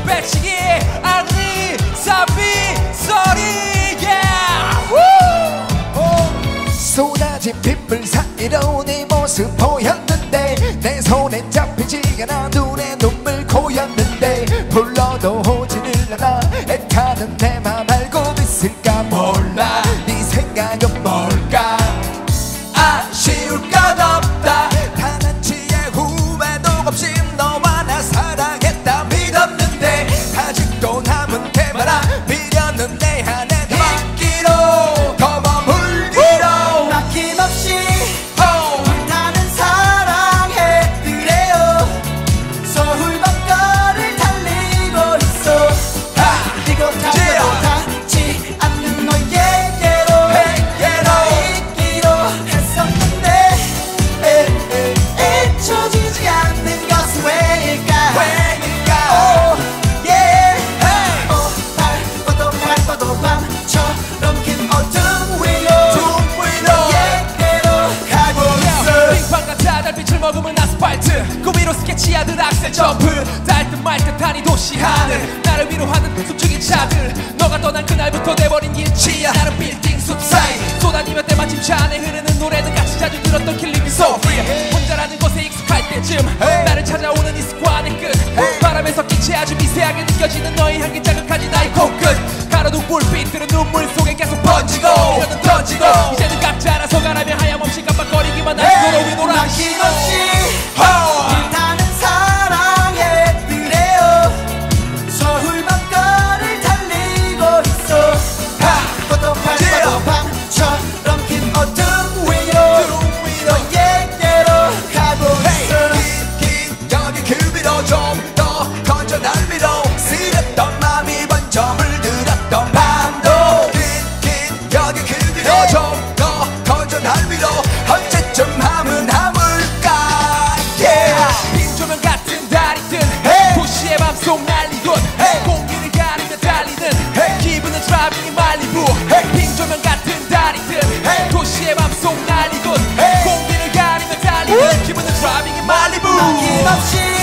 배치기 아니 사비 소리 쏟아진 빗물 사이로 네 모습 보였는데 내 손에 잡히지가 않아 눈에 눈물 고였는데 불러도 오지를 않아 애타는 내 맘 알고 있을까 몰라 네 생각은 뭘까 아쉬울 것 없다 단 한치의 후회도 없이 너와 나 사랑했다 믿었는데 아직도 남은 게 많아 미련은 내 안에 있기로 더 머물기로 막힘없이 불타는 사랑해 그래요 서울 밤거리를 달리고 있어 이곳하고도 닿지 않는 너에게로 나 있기로 했었는데 잊혀지지 않는 것은 왜일까 밟고도 밤처럼 긴 어둠 위로 너에게로 가고 있어 빙판 같아 달빛을 머금은 아스팔트 그 위로 스케치하듯 악셀 점프 닿듯 말듯 하니 도시 하늘 나를 위로하는 숨죽인 차들 너가 떠난 그날부터 돼버린 일치야 나는 빌딩 숲 사이 쏟아지며 때마침 차 안에 흐르는 노래는 같이 자주 들었던 Killing Me So Free 혼자라는 것에 익숙할 때쯤 나를 찾아오는 이 습관의 끝 바람에 섞인 채 아주 미세하게 느껴지는 너의 향기 자극하지 나의 코끝 가로등 불빛들은 눈물 속에 계속 번지고 이러는 던지고 이제는 각자 알아서 가라며 하염없이 깜빡거리기만 하는 너로 위로라 막힘없이 불타는 사랑해 그래요 서울 밤거리를 달리고 있어 밟고도 밤처럼 긴 어둠 위로 너에게로 가고 있어 긴 여기 그 위로 좀 더 건전한 위로 쓰렸던 맘이 번져 물들었던 밤도 긴 여기 그 위로 좀 더 건전한 위로 언제쯤 하면 하물까 빈조명 같은 달이 든 도시의 밤속 날리던 공기를 가리며 달리는 기분은 트라빙이 말리부 빈조명 같은 달이 든 도시의 밤속 날리던 공기를 가리며 달리는 기분은 트라빙이 말리부 막힘없이